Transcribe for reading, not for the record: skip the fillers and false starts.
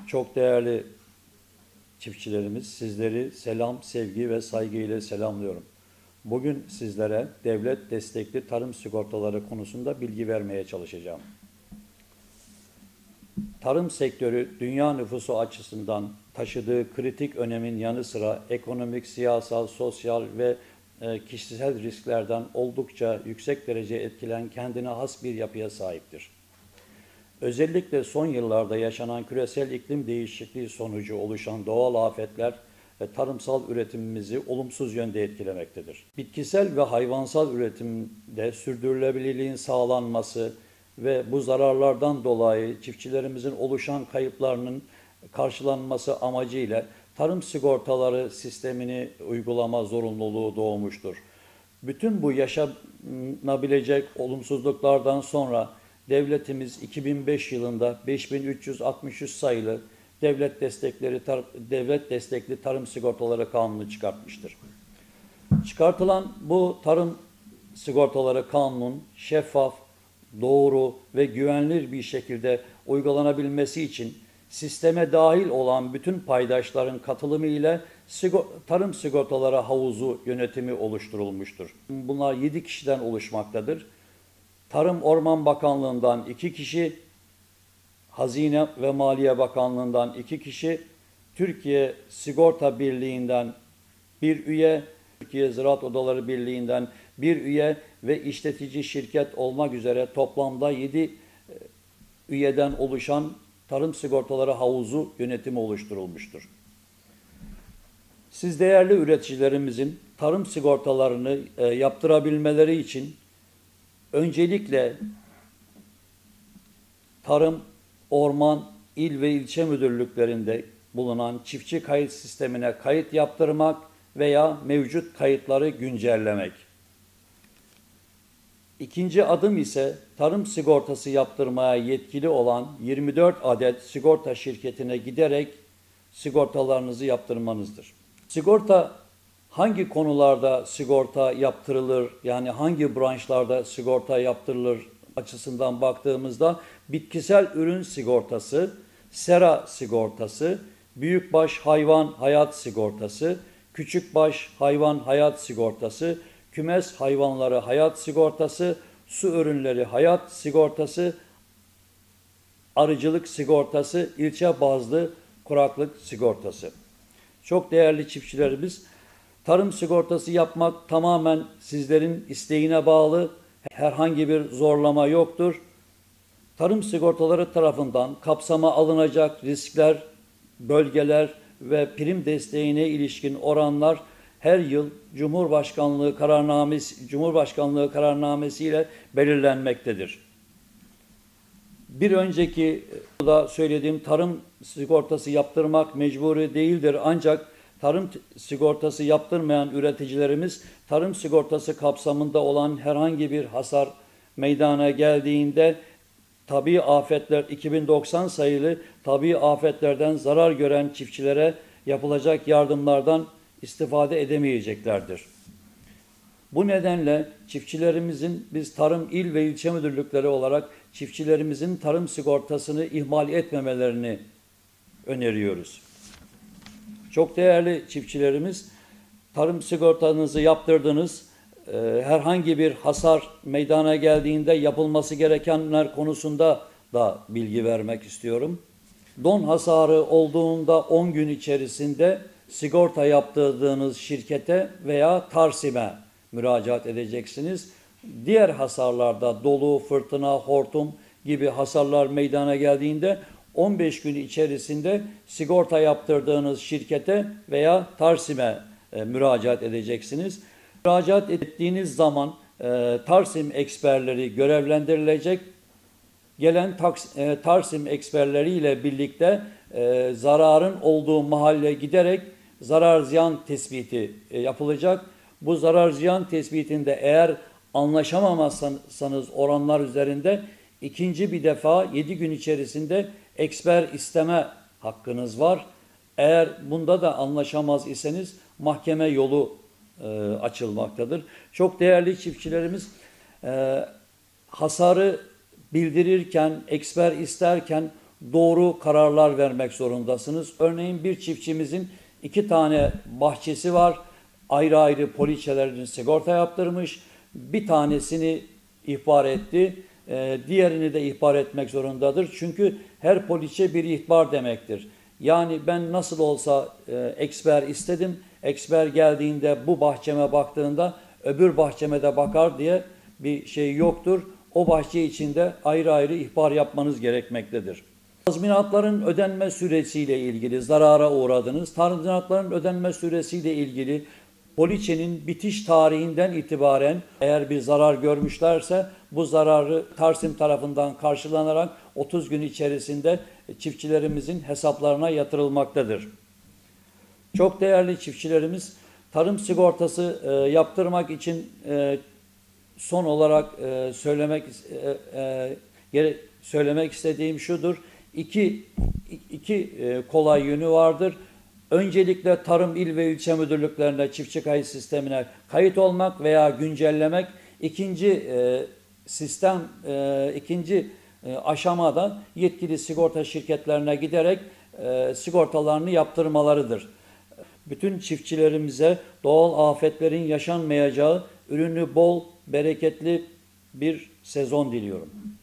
Çok değerli çiftçilerimiz, sizleri selam, sevgi ve saygı ile selamlıyorum. Bugün sizlere devlet destekli tarım sigortaları konusunda bilgi vermeye çalışacağım. Tarım sektörü dünya nüfusu açısından taşıdığı kritik önemin yanı sıra ekonomik, siyasal, sosyal ve kişisel risklerden oldukça yüksek derece etkilen kendine has bir yapıya sahiptir. Özellikle son yıllarda yaşanan küresel iklim değişikliği sonucu oluşan doğal afetler ve tarımsal üretimimizi olumsuz yönde etkilemektedir. Bitkisel ve hayvansal üretimde sürdürülebilirliğin sağlanması ve bu zararlardan dolayı çiftçilerimizin oluşan kayıplarının karşılanması amacıyla tarım sigortaları sistemini uygulama zorunluluğu doğmuştur. Bütün bu yaşanabilecek olumsuzluklardan sonra devletimiz 2005 yılında 5363 sayılı devlet destekli tarım sigortaları kanunu çıkartmıştır. Çıkartılan bu tarım sigortaları kanunun şeffaf, doğru ve güvenilir bir şekilde uygulanabilmesi için sisteme dahil olan bütün paydaşların katılımı ile tarım sigortaları havuzu yönetimi oluşturulmuştur. Bunlar 7 kişiden oluşmaktadır. Tarım Orman Bakanlığı'ndan 2 kişi, Hazine ve Maliye Bakanlığı'ndan 2 kişi, Türkiye Sigorta Birliği'nden 1 üye, Türkiye Ziraat Odaları Birliği'nden 1 üye ve işletici şirket olmak üzere toplamda 7 üyeden oluşan tarım sigortaları havuzu yönetimi oluşturulmuştur. Siz değerli üreticilerimizin tarım sigortalarını yaptırabilmeleri için öncelikle tarım, orman, il ve ilçe müdürlüklerinde bulunan çiftçi kayıt sistemine kayıt yaptırmak veya mevcut kayıtları güncellemek. İkinci adım ise tarım sigortası yaptırmaya yetkili olan 24 adet sigorta şirketine giderek sigortalarınızı yaptırmanızdır. Sigorta hangi konularda sigorta yaptırılır, yani hangi branşlarda sigorta yaptırılır açısından baktığımızda bitkisel ürün sigortası, sera sigortası, büyükbaş hayvan hayat sigortası, küçükbaş hayvan hayat sigortası, kümes hayvanları hayat sigortası, su ürünleri hayat sigortası, arıcılık sigortası, ilçe bazlı kuraklık sigortası. Çok değerli çiftçilerimiz, tarım sigortası yapmak tamamen sizlerin isteğine bağlı, herhangi bir zorlama yoktur. Tarım sigortaları tarafından kapsama alınacak riskler, bölgeler ve prim desteğine ilişkin oranlar her yıl Cumhurbaşkanlığı kararnamesi ile belirlenmektedir. Bir önceki da söylediğim tarım sigortası yaptırmak mecburi değildir, ancak tarım sigortası yaptırmayan üreticilerimiz tarım sigortası kapsamında olan herhangi bir hasar meydana geldiğinde tabii afetler 2090 sayılı tabii afetlerden zarar gören çiftçilere yapılacak yardımlardan istifade edemeyeceklerdir. Bu nedenle çiftçilerimizin, biz tarım il ve ilçe müdürlükleri olarak çiftçilerimizin tarım sigortasını ihmal etmemelerini öneriyoruz. Çok değerli çiftçilerimiz, tarım sigortanızı yaptırdınız, herhangi bir hasar meydana geldiğinde yapılması gerekenler konusunda da bilgi vermek istiyorum. Don hasarı olduğunda 10 gün içerisinde sigorta yaptırdığınız şirkete veya Tarsim'e müracaat edeceksiniz. Diğer hasarlarda dolu, fırtına, hortum gibi hasarlar meydana geldiğinde 15 gün içerisinde sigorta yaptırdığınız şirkete veya Tarsim'e müracaat edeceksiniz. Müracaat ettiğiniz zaman Tarsim eksperleri görevlendirilecek. Gelen Tarsim eksperleriyle birlikte zararın olduğu mahalle giderek zarar ziyan tespiti yapılacak. Bu zarar ziyan tespitinde eğer anlaşamamazsanız oranlar üzerinde ikinci bir defa 7 gün içerisinde eksper isteme hakkınız var. Eğer bunda da anlaşamaz iseniz mahkeme yolu açılmaktadır. Çok değerli çiftçilerimiz, hasarı bildirirken, eksper isterken doğru kararlar vermek zorundasınız. Örneğin bir çiftçimizin 2 tane bahçesi var. Ayrı ayrı poliçelerini sigorta yaptırmış. Bir tanesini ihbar etti. Diğerini de ihbar etmek zorundadır. Çünkü her poliçe bir ihbar demektir. Yani ben nasıl olsa eksper istedim. Eksper geldiğinde bu bahçeme baktığında öbür bahçeme de bakar diye bir şey yoktur. O bahçe içinde ayrı ayrı ihbar yapmanız gerekmektedir. Tazminatların ödenme süresiyle ilgili zarara uğradınız. Tazminatların ödenme süresiyle ilgili poliçenin bitiş tarihinden itibaren eğer bir zarar görmüşlerse bu zararı Tarsim tarafından karşılanarak 30 gün içerisinde çiftçilerimizin hesaplarına yatırılmaktadır. Çok değerli çiftçilerimiz, tarım sigortası yaptırmak için son olarak söylemek istediğim şudur. İki kolay yönü vardır. Öncelikle tarım il ve ilçe müdürlüklerine, çiftçi kayıt sistemine kayıt olmak veya güncellemek. İkinci aşamada yetkili sigorta şirketlerine giderek sigortalarını yaptırmalarıdır. Bütün çiftçilerimize doğal afetlerin yaşanmayacağı, ürünü bol, bereketli bir sezon diliyorum.